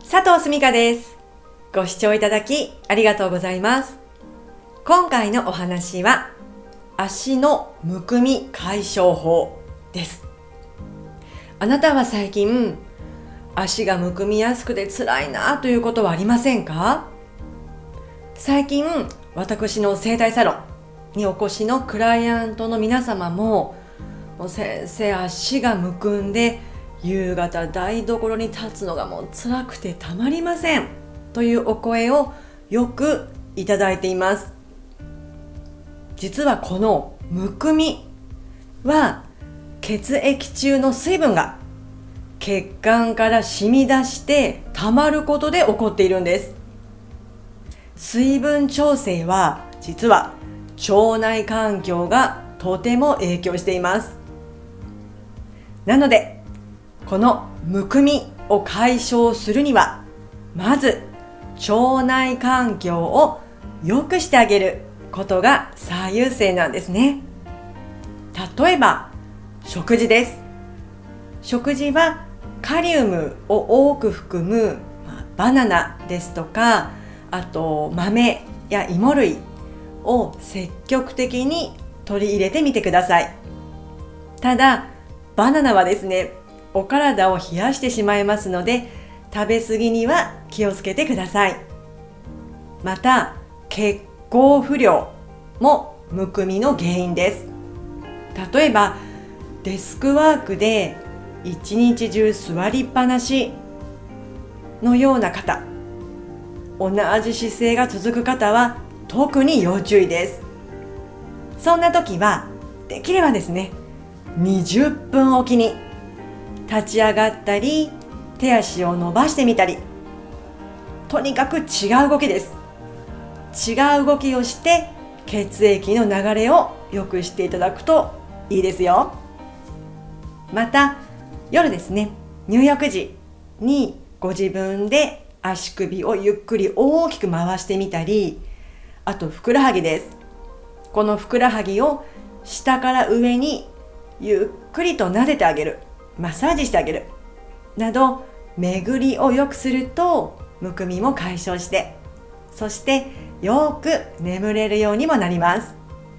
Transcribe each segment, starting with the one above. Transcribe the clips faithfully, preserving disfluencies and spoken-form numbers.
佐藤すみかです。ご視聴いただきありがとうございます。今回のお話は足のむくみ解消法です。あなたは最近足がむくみやすくて辛いなということはありませんか？最近私の整体サロンにお越しのクライアントの皆様ももう先生足がむくんで夕方台所に立つのがもう辛くてたまりませんというお声をよくいただいています。実はこのむくみは血液中の水分が血管から染み出してたまることで起こっているんです。水分調整は実は腸内環境がとても影響しています。なのでこのむくみを解消するにはまず腸内環境を良くしてあげることが最優先なんですね。例えば食事です。食事はカリウムを多く含むバナナですとか、あと豆や芋類を積極的に取り入れてみてください。ただバナナはですね、お体を冷やしてしまいますので食べ過ぎには気をつけてください。また血行不良もむくみの原因です。例えばデスクワークで一日中座りっぱなしのような方、同じ姿勢が続く方は特に要注意です。そんな時はできればですね、にじゅっぷんおきに立ち上がったり手足を伸ばしてみたり、とにかく違う動きです。違う動きをして血液の流れを良くしていただくといいですよ。また夜ですね、入浴時にご自分で足首をゆっくり大きく回してみたり、あとふくらはぎです。このふくらはぎを下から上にゆっくりと撫でてあげる、マッサージしてあげるなど巡りを良くするとむくみも解消して、そしてよく眠れるようにもなります。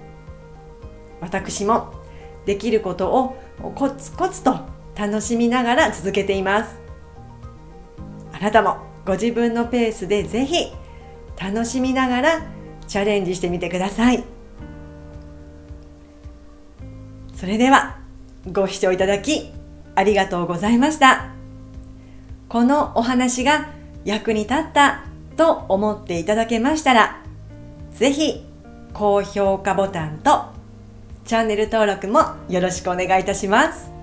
私もできることをコツコツと楽しみながら続けています。あなたもご自分のペースでぜひ楽しみながらチャレンジしてみてください。それではご視聴いただきありがとうございました。このお話が役に立ったと思っていただけましたら、ぜひ高評価ボタンとチャンネル登録もよろしくお願いいたします。